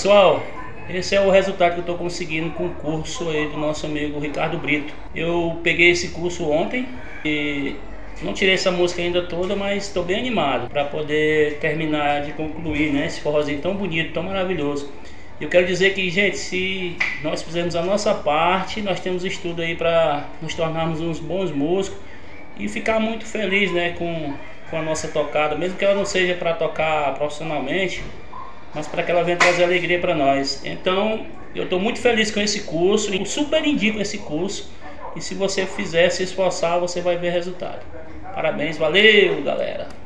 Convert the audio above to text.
Pessoal, esse é o resultado que eu estou conseguindo com o curso aí do nosso amigo Ricardo Brito. Eu peguei esse curso ontem e não tirei essa música ainda toda, mas estou bem animado para poder terminar de concluir, né, esse forrozinho tão bonito, tão maravilhoso. Eu quero dizer que, gente, se nós fizermos a nossa parte, nós temos estudo aí para nos tornarmos uns bons músicos e ficar muito feliz, né, com a nossa tocada, mesmo que ela não seja para tocar profissionalmente, mas para que ela venha trazer alegria para nós. Então, eu estou muito feliz com esse curso e super indico esse curso. E se você fizer, se esforçar, você vai ver resultado. Parabéns, valeu, galera!